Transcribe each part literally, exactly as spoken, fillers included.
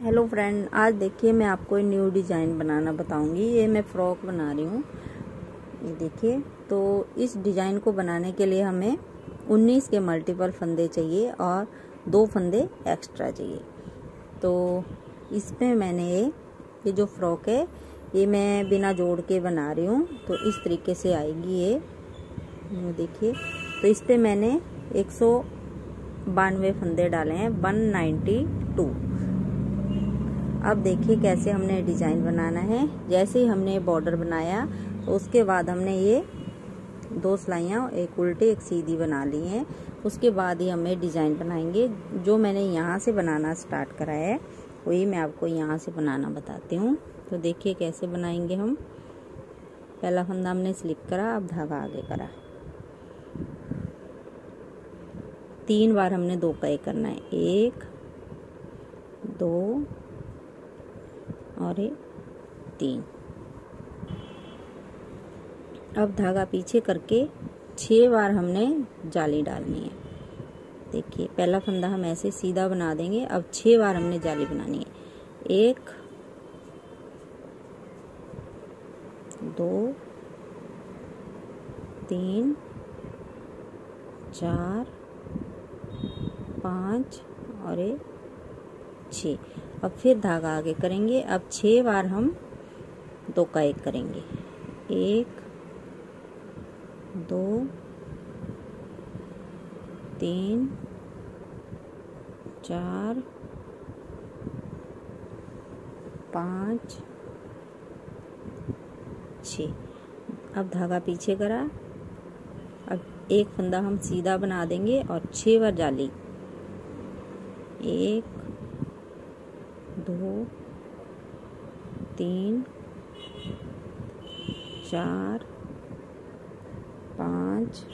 Hello friend, आज देखिए मैं आपको न्यू डिज़ाइन बनाना बताऊंगी। ये मैं फ्रॉक बना रही हूँ। ये देखिए, तो इस डिज़ाइन को बनाने के लिए हमें उन्नीस के मल्टीपल फंदे चाहिए और दो फंदे एक्स्ट्रा चाहिए। तो इसमें मैंने ये ये जो फ्रॉक है ये मैं बिना जोड़ के बना रही हूँ। तो इस तरीके से आएगी ये देखिए। तो इस पे मैंने एक सौ बानवे फंदे डाले हैं, वन नाइन्टी टू। अब देखिए कैसे हमने डिज़ाइन बनाना है। जैसे ही हमने बॉर्डर बनाया तो उसके बाद हमने ये दो सिलाइयाँ, एक उल्टी एक सीधी बना ली हैं। उसके बाद ही हमें डिज़ाइन बनाएंगे। जो मैंने यहाँ से बनाना स्टार्ट करा है वही मैं आपको यहाँ से बनाना बताती हूँ। तो देखिए कैसे बनाएंगे हम। पहला फंदा हमने स्लिप करा, अब धागा आगे करा। तीन बार हमने दो का एक करना है, एक दो और एक तीन। अब धागा पीछे करके छह बार हमने जाली डालनी है। देखिए पहला फंदा हम ऐसे सीधा बना देंगे। अब छह बार हमने जाली बनानी है, एक दो तीन चार पाँच और एक छः। अब फिर धागा आगे करेंगे। अब छह बार हम दो का एक करेंगे, एक दो तीन चार पाँच छः। अब धागा पीछे करा। अब एक फंदा हम सीधा बना देंगे और छह बार जाली, एक दो तीन चार पाँच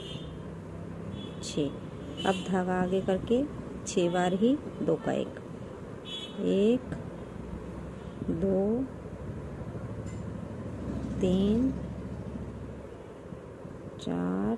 छः। अब धागा आगे करके छह बार ही दो का एक, एक दो तीन चार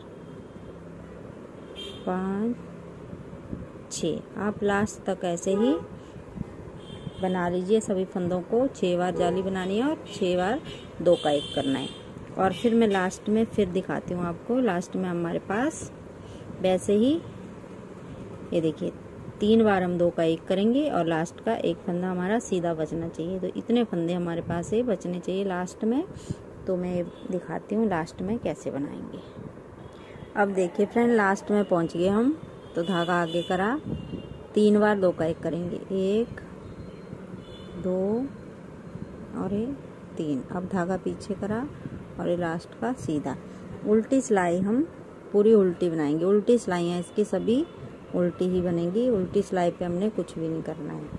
पाँच छः। आप लास्ट तक ऐसे ही बना लीजिए सभी फंदों को। छह बार जाली बनानी है और छह बार दो का एक करना है। और फिर मैं लास्ट में फिर दिखाती हूँ आपको। लास्ट में हमारे पास वैसे ही ये देखिए तीन बार हम दो का एक करेंगे और लास्ट का एक फंदा हमारा सीधा बचना चाहिए। तो इतने फंदे हमारे पास ये बचने चाहिए लास्ट में। तो मैं दिखाती हूँ लास्ट में कैसे बनाएंगे। अब देखिए फ्रेंड, लास्ट में पहुँच गए हम। तो धागा आगे करा, तीन बार दो का एक करेंगे, एक दो और ये तीन। अब धागा पीछे करा और ये लास्ट का सीधा। उल्टी सिलाई हम पूरी उल्टी बनाएंगे। उल्टी सिलाइयाँ इसकी सभी उल्टी ही बनेंगी। उल्टी सिलाई पे हमने कुछ भी नहीं करना है।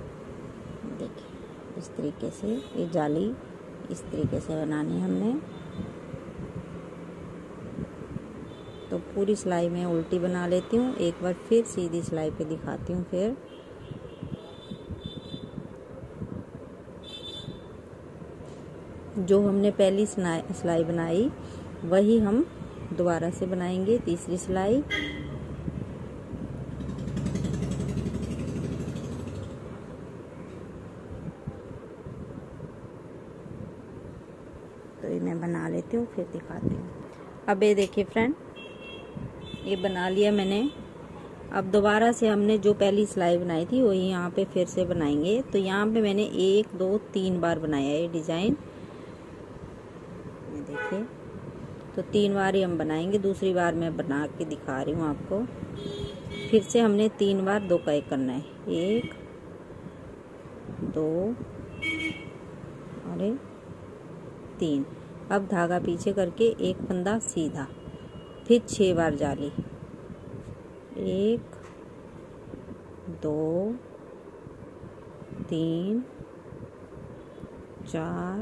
देखिए इस तरीके से ये जाली इस तरीके से बनानी है हमने। तो पूरी सिलाई में उल्टी बना लेती हूँ। एक बार फिर सीधी सिलाई पे दिखाती हूँ। फिर जो हमने पहली सिलाई बनाई वही हम दोबारा से बनाएंगे, तीसरी सिलाई। तो ये मैं बना लेती हूँ फिर दिखाती हूँ। अब ये देखिए फ्रेंड, ये बना लिया मैंने। अब दोबारा से हमने जो पहली सिलाई बनाई थी वही यहाँ पे फिर से बनाएंगे। तो यहाँ पे मैंने एक दो तीन बार बनाया है ये डिज़ाइन। ये देखिए, तो तीन बार ही हम बनाएंगे। दूसरी बार मैं बना के दिखा रही हूँ आपको। फिर से हमने तीन बार दो का एक करना है, एक दो और एक तीन। अब धागा पीछे करके एक फंदा सीधा, फिर छह बार जाली, एक दो तीन चार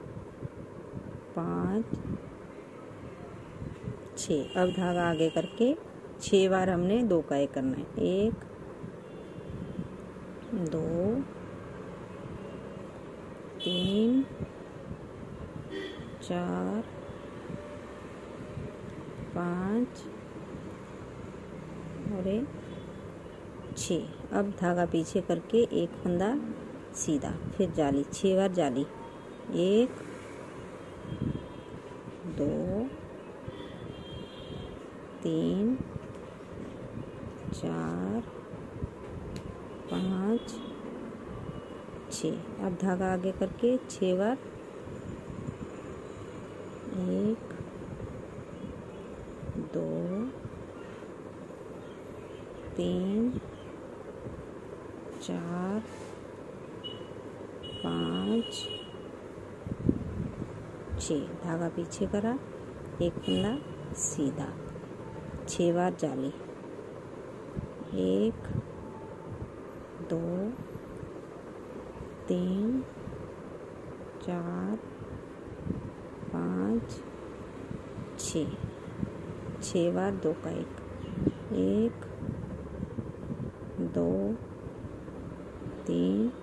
पाँच छः। अब धागा आगे करके छह बार हमने दो का एक करना है, एक दो तीन चार पाँच और एक छः। अब धागा पीछे करके एक फंदा सीधा, फिर जाली, छह बार जाली, एक दो तीन चार पाँच छः। अब धागा आगे करके छः बार, एक दो तीन चार पाँच छः। धागा पीछे करा, एक फंदा सीधा, छः बार जाली, एक दो तीन चार पाँच छः, छः बार दो का एक, एक दो तीन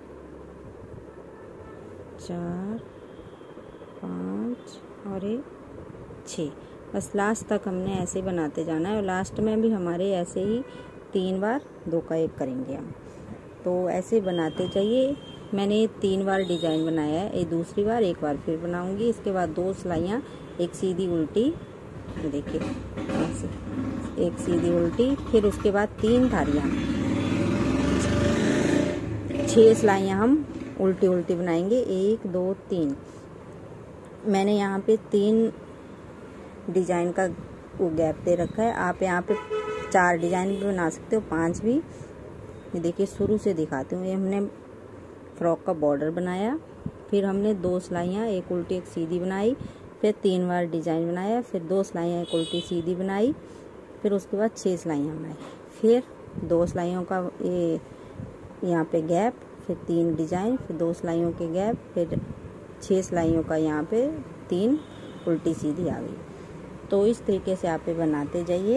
चार पाँच और एक छः। बस लास्ट तक हमने ऐसे ही बनाते जाना है और लास्ट में भी हमारे ऐसे ही तीन बार दो का एक करेंगे हम। तो ऐसे बनाते जाइए। मैंने तीन बार डिजाइन बनाया है, ये दूसरी बार एक बार फिर बनाऊंगी। इसके बाद दो सिलाइयाँ, एक सीधी उल्टी, देखिए ऐसे एक सीधी उल्टी, फिर उसके बाद तीन धारियाँ, छह सिलाइयाँ हम उल्टी उल्टी बनाएंगे, एक दो तीन। मैंने यहाँ पे तीन डिजाइन का वो गैप दे रखा है। आप यहाँ पे चार डिजाइन भी बना सकते हो, पांच भी। ये देखिए शुरू से दिखाती हूँ। ये हमने फ्रॉक का बॉर्डर बनाया, फिर हमने दो सिलाइयाँ, एक उल्टी एक सीधी बनाई, फिर तीन बार डिजाइन बनाया, फिर दो सिलाइयाँ एक उल्टी सीधी बनाई, फिर उसके बाद छह सिलाइयाँ बनाई, फिर दो सिलाइयों का ये यहाँ पे गैप, फिर तीन डिजाइन, फिर दो सिलाइयों के गैप, फिर छह सिलाइयों का यहाँ पे तीन उल्टी सीधी आ गई। तो इस तरीके से आप बनाते जाइए।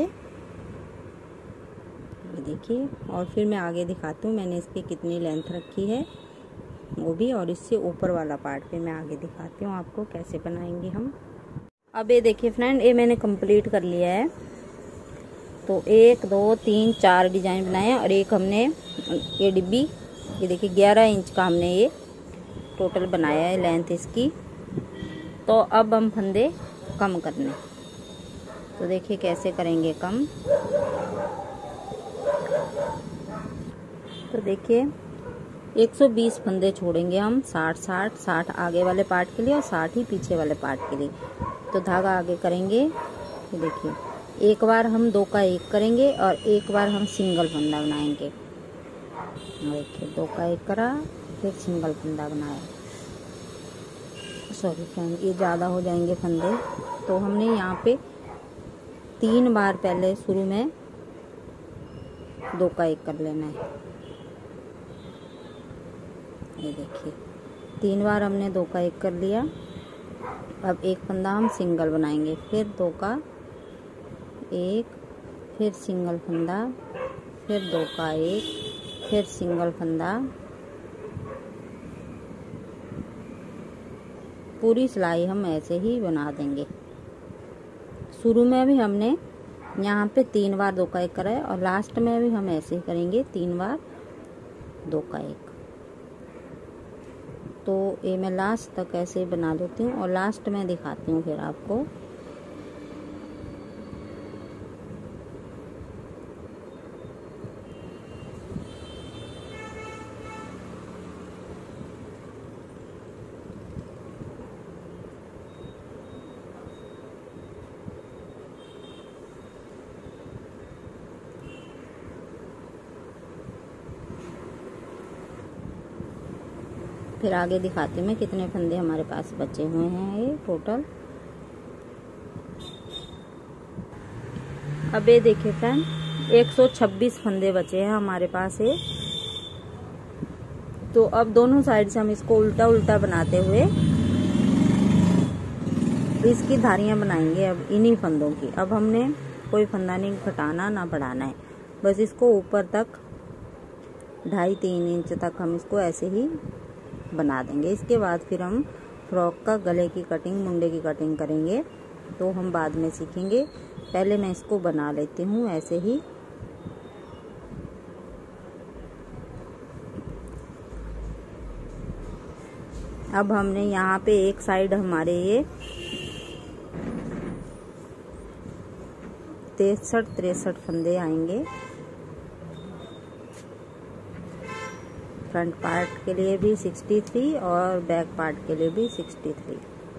ये देखिए, और फिर मैं आगे दिखाती हूँ मैंने इसकी कितनी लेंथ रखी है वो भी, और इससे ऊपर वाला पार्ट पे मैं आगे दिखाती हूँ आपको कैसे बनाएंगे हम। अब ये देखिए फ्रेंड, ये मैंने कंप्लीट कर लिया है। तो एक दो तीन चार डिजाइन बनाए और एक हमने ये डिब्बी, ये देखिए ग्यारह इंच का हमने ये टोटल बनाया है लेंथ इसकी। तो अब हम फंदे कम करने, तो देखिए कैसे करेंगे कम। तो देखिए एक सौ बीस फंदे छोड़ेंगे हम, साठ साठ साठ आगे वाले पार्ट के लिए और साठ ही पीछे वाले पार्ट के लिए। तो धागा आगे करेंगे, ये देखिए एक बार हम दो का एक करेंगे और एक बार हम सिंगल फंदा बनाएंगे। देखिए दो का एक करा, फिर सिंगल फंदा बनाया। सॉरी फ्रेंड, ये ज़्यादा हो जाएंगे फंदे। तो हमने यहाँ पे तीन बार पहले शुरू में दो का एक कर लेना है। ये देखिए तीन बार हमने दो का एक कर लिया। अब एक फंदा हम सिंगल बनाएंगे, फिर दो का एक, फिर सिंगल फंदा, फिर दो का एक, फिर सिंगल फंदा। पूरी सिलाई हम ऐसे ही बना देंगे। शुरू में भी हमने यहाँ पे तीन बार दो का एक करा है और लास्ट में भी हम ऐसे ही करेंगे, तीन बार दो का एक। तो ये मैं लास्ट तक ऐसे बना लेती हूँ और लास्ट में दिखाती हूँ फिर आपको। फिर आगे दिखाती हूँ मैं कितने फंदे हमारे पास बचे हुए हैं ये टोटल। अब ये देखिए फ्रेंड, एक सौ छब्बीस फंदे बचे हैं हमारे पास ये। तो अब दोनों साइड से हम इसको उल्टा उल्टा बनाते हुए इसकी धारियां बनाएंगे अब इन्हीं फंदों की। अब हमने कोई फंदा नहीं घटाना ना बढ़ाना है, बस इसको ऊपर तक ढाई तीन इंच तक हम इसको ऐसे ही बना देंगे। इसके बाद फिर हम फ्रॉक का गले की कटिंग, मुंडे की कटिंग करेंगे, तो हम बाद में सीखेंगे। पहले मैं इसको बना लेती हूँ ऐसे ही। अब हमने यहाँ पे एक साइड हमारे ये तिरसठ तिरसठ फंदे आएंगे। फ्रंट पार्ट के लिए भी तिरसठ और बैक पार्ट के लिए भी तिरसठ।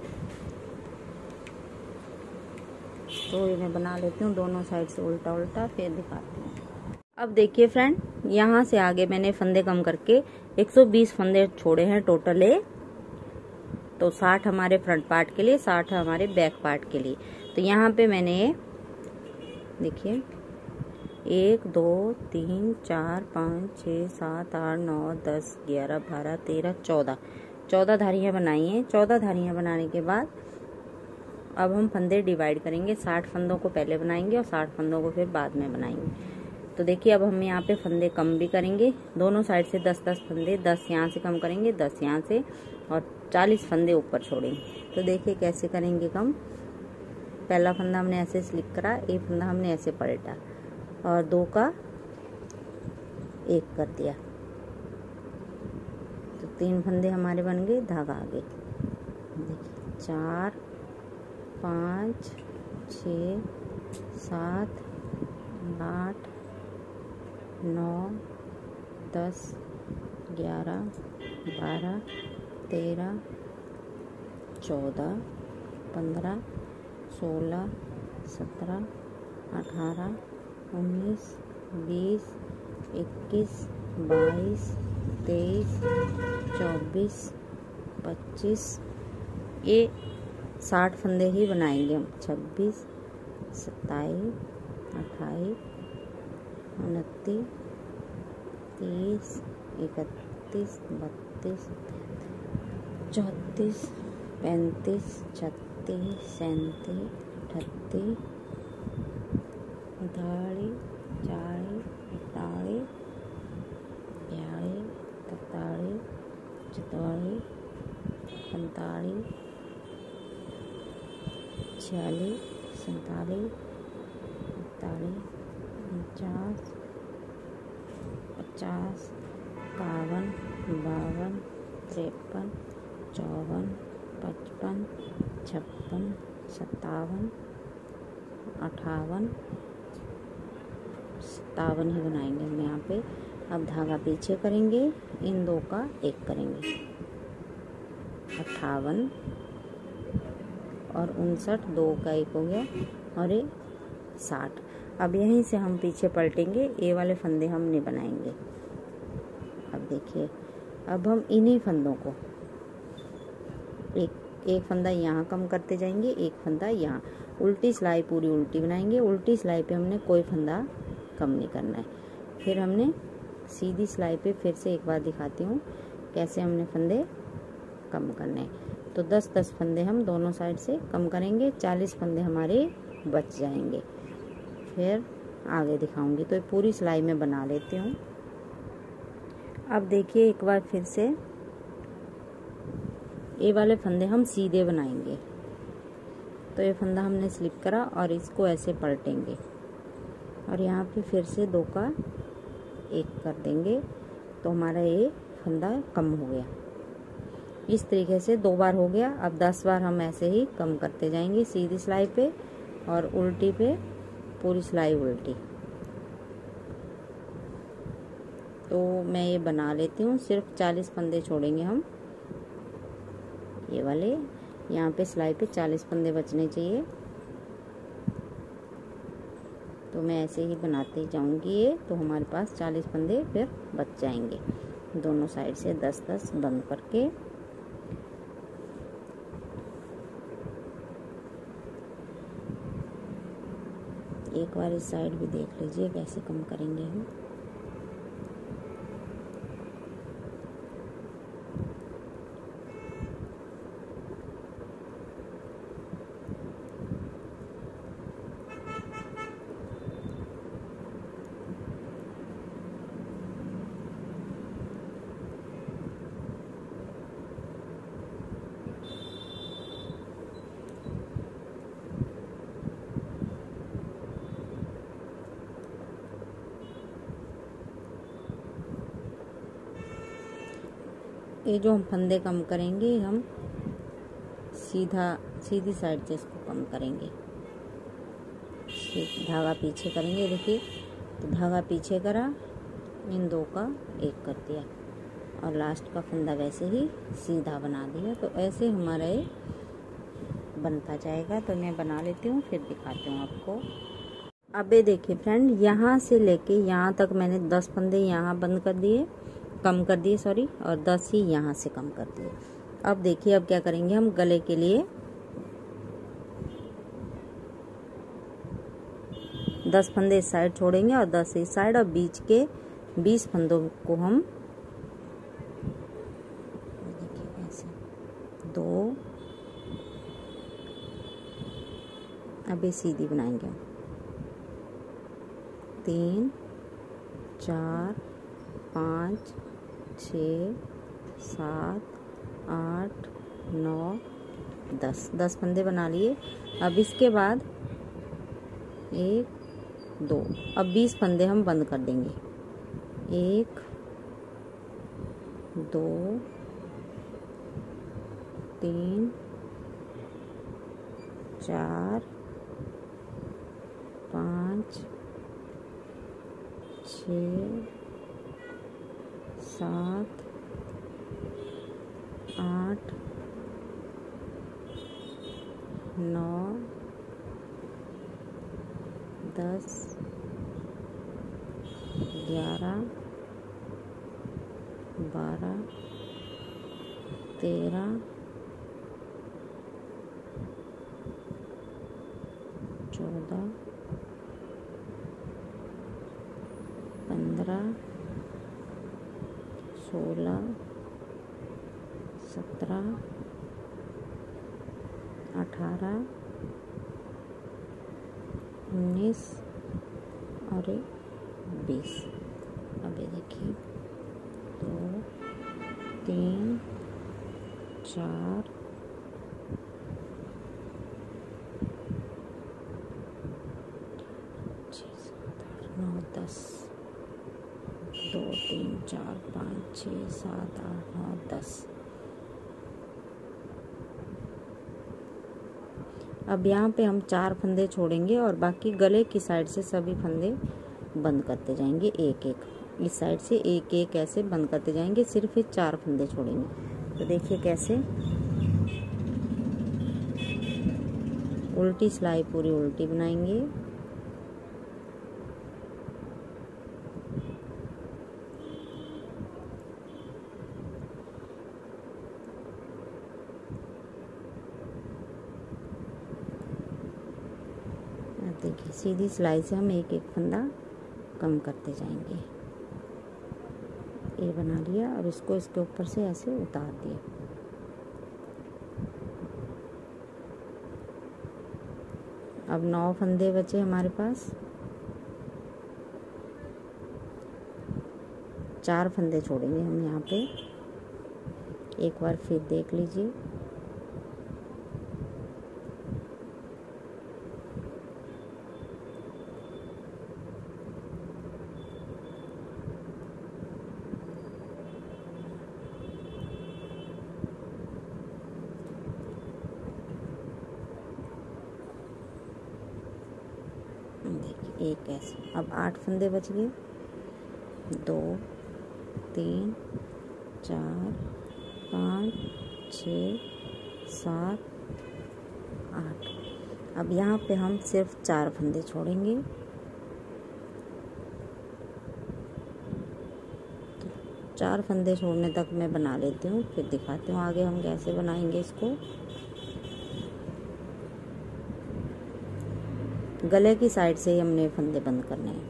तो ये मैं बना लेती हूँ दोनों साइड से उल्टा उल्टा, फिर दिखाती हूँ। अब देखिए फ्रेंड, यहाँ से आगे मैंने फंदे कम करके एक सौ बीस फंदे छोड़े हैं टोटल है। तो साठ हमारे फ्रंट पार्ट के लिए, साठ हमारे बैक पार्ट के लिए। तो यहाँ पे मैंने देखिए एक दो तीन चार पाँच छः सात आठ नौ दस ग्यारह बारह तेरह चौदह चौदह धारियाँ बनाई हैं। चौदह धारियाँ बनाने के बाद अब हम फंदे डिवाइड करेंगे। साठ फंदों को पहले बनाएंगे और साठ फंदों को फिर बाद में बनाएंगे। तो देखिए अब हम यहाँ पे फंदे कम भी करेंगे, दोनों साइड से दस दस फंदे, दस यहाँ से कम करेंगे, दस यहाँ से, और चालीस फंदे ऊपर छोड़ेंगे। तो देखिए कैसे करेंगे कम। पहला फंदा हमने ऐसे स्लिप करा, एक फंदा हमने ऐसे पलटा और दो का एक कर दिया। तो तीन फंदे हमारे बन गए, धागा आगे। देखिए चार पाँच छ सात आठ नौ दस ग्यारह बारह तेरह चौदह पंद्रह सोलह सत्रह अठारह उन्नीस बीस इक्कीस बाईस तेईस चौबीस पच्चीस, ये साठ फंदे ही बनाएंगे हम। छब्बीस सत्ताईस अट्ठाईस उनतीस तीस इकतीस बत्तीस चौंतीस पैंतीस छत्तीस सैंतीस अठतीस उनतालीस चालीस इकतालीस बयालीस तैंतालीस चौवालीस पैंतालीस छियालीस सैंतालीस इकतालीस उनचास पचास इक्यावन बावन तिरपन चौवन पचपन छप्पन सत्तावन अट्ठावन सत्तावन ही बनाएंगे हम यहाँ पे। अब धागा पीछे करेंगे, इन दो का एक करेंगे, अट्ठावन और उनसठ, दो का एक हो गया और ये साठ। अब यहीं से हम पीछे पलटेंगे, ये वाले फंदे हम नहीं बनाएंगे। अब देखिए अब हम इन्हीं फंदों को एक एक फंदा यहाँ कम करते जाएंगे, एक फंदा यहाँ, उल्टी सिलाई पूरी उल्टी बनाएंगे। उल्टी सिलाई पे हमने कोई फंदा कम नहीं करना है। फिर हमने सीधी सिलाई पे फिर से एक बार दिखाती हूँ कैसे हमने फंदे कम करने हैं। तो दस दस फंदे हम दोनों साइड से कम करेंगे, चालीस फंदे हमारे बच जाएंगे। फिर आगे दिखाऊंगी। तो पूरी सिलाई में बना लेती हूँ। अब देखिए एक बार फिर से ये वाले फंदे हम सीधे बनाएंगे। तो ये फंदा हमने स्लिप करा और इसको ऐसे पलटेंगे और यहाँ पे फिर से दो का एक कर देंगे। तो हमारा ये फंदा कम हो गया। इस तरीके से दो बार हो गया। अब दस बार हम ऐसे ही कम करते जाएंगे, सीधी सिलाई पे और उल्टी पे पूरी सिलाई उल्टी। तो मैं ये बना लेती हूँ। सिर्फ चालीस फंदे छोड़ेंगे हम, ये वाले यहाँ पे सिलाई पे चालीस फंदे बचने चाहिए। तो मैं ऐसे ही बनाते जाऊंगी ये, तो हमारे पास चालीस फंदे फिर बच जाएंगे। दोनों साइड से दस दस बंद करके एक बार इस साइड भी देख लीजिए कैसे कम करेंगे हम। ये जो हम फंदे कम करेंगे, हम सीधा सीधी साइड से इसको कम करेंगे। धागा पीछे करेंगे, देखिए तो धागा पीछे करा, इन दो का एक कर दिया और लास्ट का फंदा वैसे ही सीधा बना दिया। तो ऐसे हमारा ये बनता जाएगा। तो मैं बना लेती हूँ, फिर दिखाती हूँ आपको। अब ये देखिए फ्रेंड, यहाँ से लेके यहाँ तक मैंने दस फंदे यहाँ बंद कर दिए, कम कर दिए सॉरी, और दस ही यहाँ से कम कर दिए। अब देखिए अब क्या करेंगे, हम गले के लिए दस फंदे इस साइड छोड़ेंगे और दस इस साइड, और बीच के बीस फंदों को हम देखिए ऐसे दो, अभी सीधी बनाएंगे, तीन, चार, पाँच, छ, सात, आठ, नौ, दस दस फंदे बना लिए। अब इसके बाद एक, दो, अब बीस फंदे हम बंद कर देंगे। एक, दो, तीन, चार, पाँच, छः, सात, आठ, नौ, दस, ग्यारह, बारह, तेरह, चौदह, पंद्रह, सोलह, सत्रह, अठारह, उन्नीस और बीस। अब ये देखिए, दो, तीन, चार, छः, सात, आठ, नौ, दस, दो, तीन, चार, पाँच, छः, सात, आठ, नौ, दस। अब यहाँ पे हम चार फंदे छोड़ेंगे और बाकी गले की साइड से सभी फंदे बंद करते जाएंगे, एक एक इस साइड से एक एक ऐसे बंद करते जाएंगे, सिर्फ ये चार फंदे छोड़ेंगे। तो देखिए कैसे उल्टी सिलाई पूरी उल्टी बनाएंगे। देखिए सीधी सिलाई से हम एक एक फंदा कम करते जाएंगे। ये बना लिया, अब इसको इसके ऊपर से ऐसे उतार दिया। अब नौ फंदे बचे हमारे पास, चार फंदे छोड़ेंगे हम यहाँ पे। एक बार फिर देख लीजिए, देखिए एक ऐसे। अब आठ फंदे बच गए, दो, तीन, चार, पाँच, छः, सात, आठ। अब यहाँ पे हम सिर्फ चार फंदे छोड़ेंगे। तो चार फंदे छोड़ने तक मैं बना लेती हूँ, फिर दिखाती हूँ आगे हम कैसे बनाएंगे इसको। गले की साइड से ही हमने फंदे बंद करने हैं।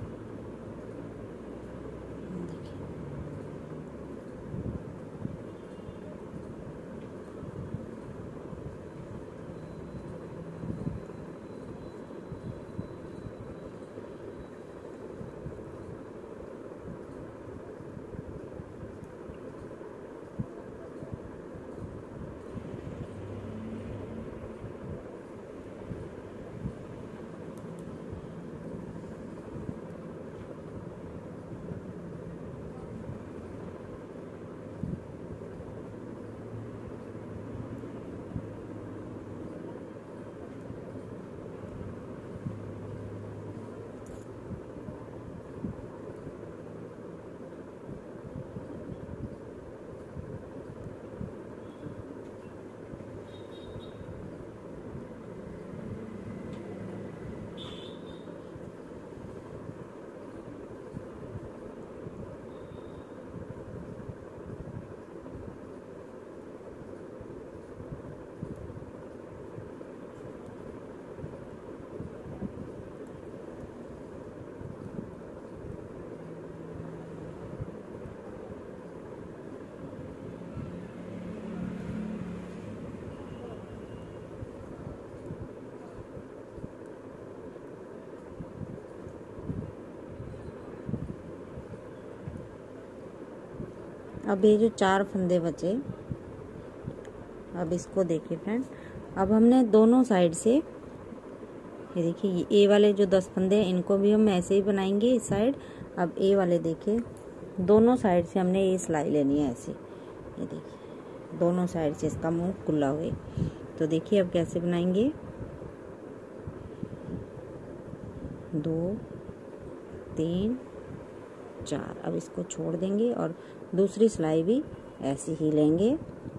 अब ये जो चार फंदे बचे, अब इसको देखिए फ्रेंड, अब हमने दोनों साइड से, ये देखिए ये ए वाले जो दस फंदे हैं इनको भी हम ऐसे ही बनाएंगे इस साइड। अब ए वाले देखिए दोनों साइड से हमने ये सिलाई लेनी है ऐसे, ये देखिए दोनों साइड से इसका मुंह खुला हुए। तो देखिए अब कैसे बनाएंगे, दो तीन चार, अब इसको छोड़ देंगे और दूसरी सिलाई भी ऐसे ही लेंगे।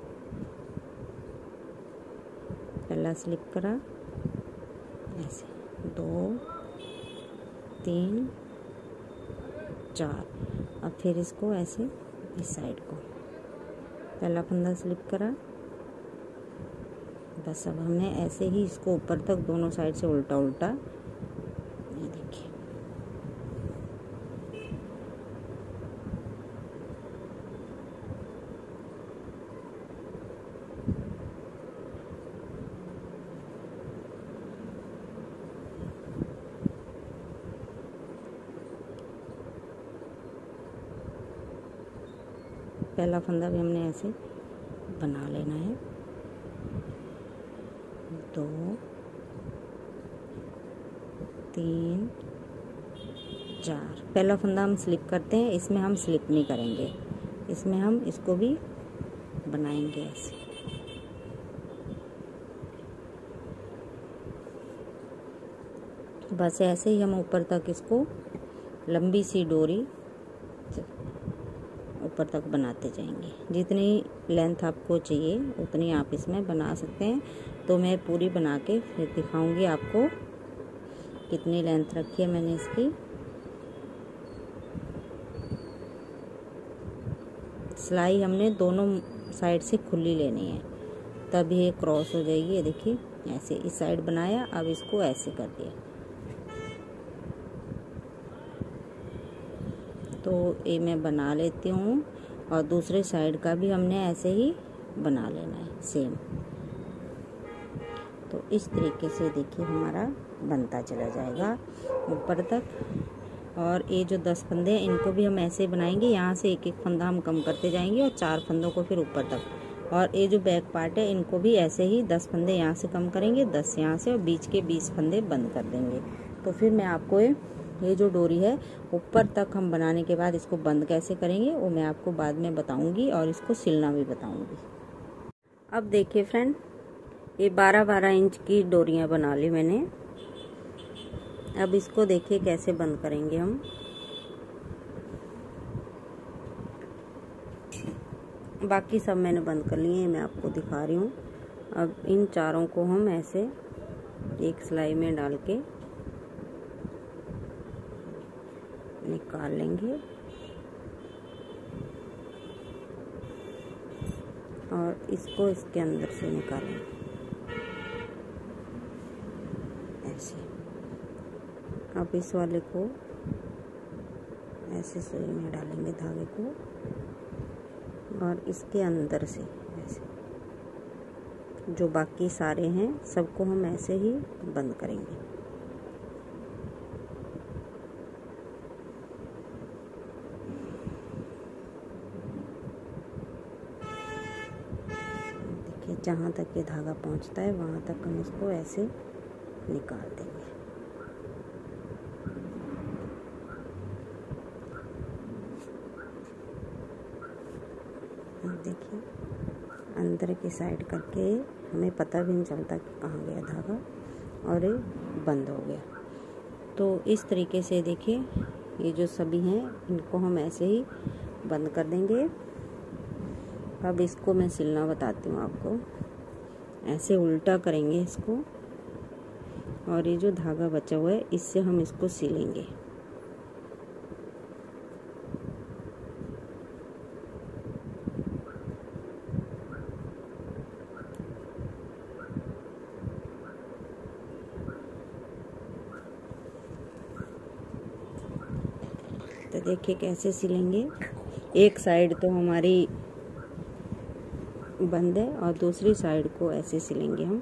पहला स्लिप करा ऐसे, दो तीन चार, अब फिर इसको ऐसे इस साइड को पहला फंदा स्लिप करा, बस अब हमने ऐसे ही इसको ऊपर तक दोनों साइड से उल्टा उल्टा, ये देखिए पहला फंदा भी हमने ऐसे बना लेना है, दो तीन चार। पहला फंदा हम स्लिप करते हैं, इसमें हम स्लिप नहीं करेंगे, इसमें हम इसको भी बनाएंगे ऐसे। बस ऐसे ही हम ऊपर तक इसको लंबी सी डोरी ऊपर तक बनाते जाएंगे। जितनी लेंथ आपको चाहिए उतनी आप इसमें बना सकते हैं। तो मैं पूरी बना के फिर दिखाऊंगी आपको कितनी लेंथ रखी है मैंने इसकी। सिलाई हमने दोनों साइड से खुली लेनी है, तब ये क्रॉस हो जाएगी। ये देखिए ऐसे इस साइड बनाया, अब इसको ऐसे कर दिया, तो ये मैं बना लेती हूँ। और दूसरे साइड का भी हमने ऐसे ही बना लेना है सेम। तो इस तरीके से देखिए हमारा बनता चला जाएगा ऊपर तक। और ये जो दस फंदे हैं इनको भी हम ऐसे बनाएंगे, यहाँ से एक एक फंदा हम कम करते जाएंगे और चार फंदों को फिर ऊपर तक। और ये जो बैक पार्ट है इनको भी ऐसे ही दस फंदे यहाँ से कम करेंगे, दस यहाँ से, और बीच के बीस फंदे बंद कर देंगे। तो फिर मैं आपको ये ये जो डोरी है ऊपर तक हम बनाने के बाद इसको बंद कैसे करेंगे वो मैं आपको बाद में बताऊंगी, और इसको सिलना भी बताऊंगी। अब देखिए फ्रेंड, ये बारह बारह इंच की डोरियां बना ली मैंने। अब इसको देखिए कैसे बंद करेंगे हम। बाकी सब मैंने बंद कर लिए हैं, मैं आपको दिखा रही हूँ। अब इन चारों को हम ऐसे एक सिलाई में डाल के निकाल लेंगे और इसको इसके अंदर से निकालेंगे ऐसे। अब इस वाले को ऐसे सुई में डालेंगे धागे को, और इसके अंदर से ऐसे जो बाकी सारे हैं सबको हम ऐसे ही बंद करेंगे। जहाँ तक ये धागा पहुँचता है वहाँ तक हम इसको ऐसे निकाल देंगे। देखिए अंदर की साइड करके हमें पता भी नहीं चलता कि कहाँ गया धागा, और ये बंद हो गया। तो इस तरीके से देखिए ये जो सभी हैं इनको हम ऐसे ही बंद कर देंगे। अब इसको मैं सिलना बताती हूँ आपको। ऐसे उल्टा करेंगे इसको, और ये जो धागा बचा हुआ है इससे हम इसको सिलेंगे। तो देखिए कैसे सिलेंगे। एक साइड तो हमारी बंद है और दूसरी साइड को ऐसे सिलेंगे हम।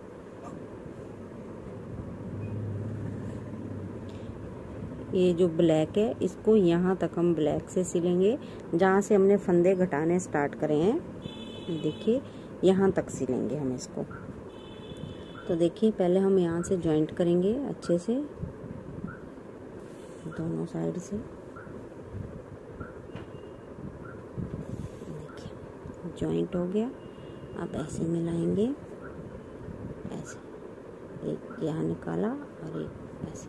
ये जो ब्लैक है इसको यहाँ तक हम ब्लैक से सिलेंगे, जहाँ से हमने फंदे घटाने स्टार्ट करे हैं ये देखिए यहाँ तक सिलेंगे हम इसको। तो देखिए पहले हम यहाँ से जॉइंट करेंगे अच्छे से दोनों साइड से। देखिए जॉइंट हो गया। अब ऐसे मिलाएंगे, ऐसे एक यहाँ निकाला और एक ऐसे।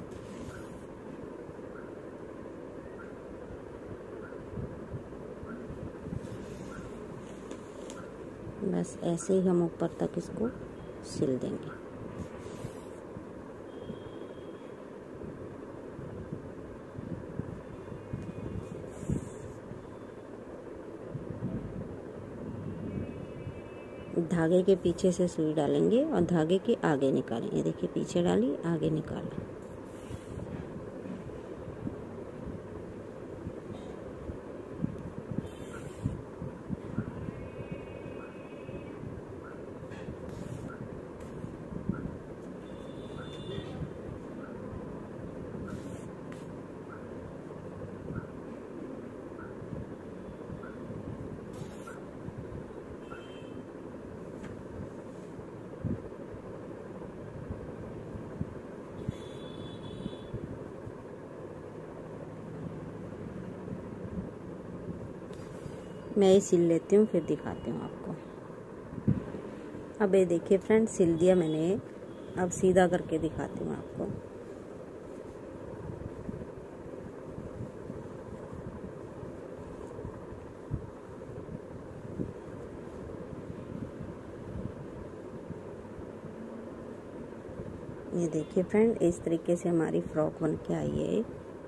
बस ऐसे ही हम ऊपर तक इसको सिल देंगे। धागे के पीछे से सुई डालेंगे और धागे के आगे निकालेंगे। देखिए पीछे डाली, आगे निकाला। मैं ये सिल लेती हूँ फिर दिखाती हूँ आपको। अब ये देखिए फ्रेंड सिल दिया मैंने। अब सीधा करके दिखाती हूँ आपको। ये देखिए फ्रेंड इस तरीके से हमारी फ्रॉक बन के आई है।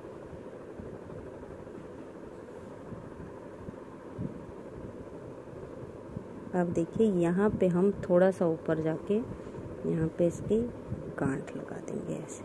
अब देखिए यहाँ पे हम थोड़ा सा ऊपर जाके यहाँ पे इसकी गांठ लगा देंगे ऐसे।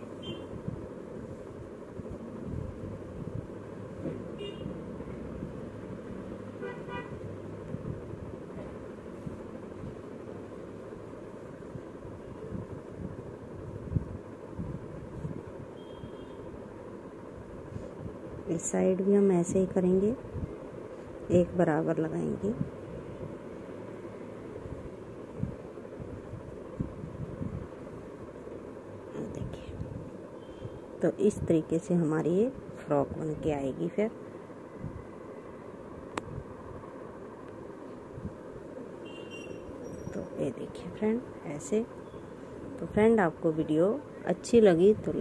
इस साइड भी हम ऐसे ही करेंगे, एक बराबर लगाएंगे। तो इस तरीके से हमारी ये फ्रॉक बन के आएगी। फिर तो ये देखिए फ्रेंड ऐसे। तो फ्रेंड आपको वीडियो अच्छी लगी तो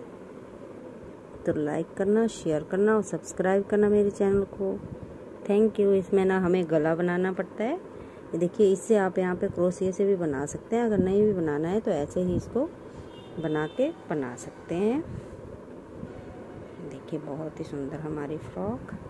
तो लाइक करना, शेयर करना और सब्सक्राइब करना मेरे चैनल को। Thank you. इसमें ना हमें गला बनाना पड़ता है। ये देखिए इससे आप यहाँ पे क्रोशिया से भी बना सकते हैं। अगर नहीं भी बनाना है तो ऐसे ही इसको बना के बना सकते हैं। देखिए बहुत ही सुंदर हमारी फ्रॉक।